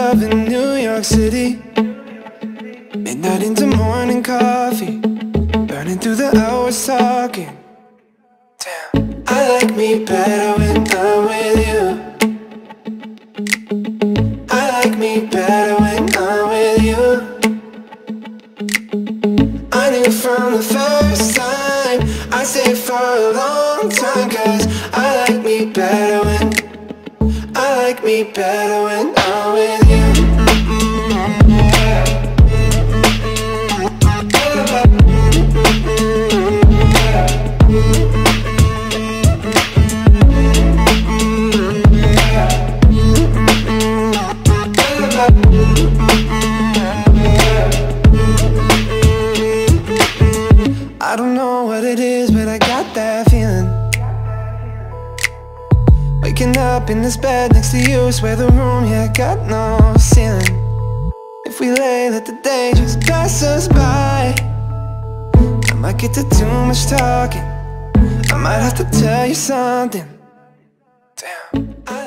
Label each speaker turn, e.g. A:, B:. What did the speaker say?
A: love in New York City. Midnight into morning coffee, burning through the hours talking. Damn, I like me better when I'm with you. I like me better when I'm with you. I knew from the first time I'd stay for a long time, 'cause I like me better when I'm with you. I don't know what it is, but I got that feeling. Waking up in this bed next to you, swear the room, yeah, got no ceiling. If we lay, let the day just pass us by. I might get to too much talking, I might have to tell you something. Damn,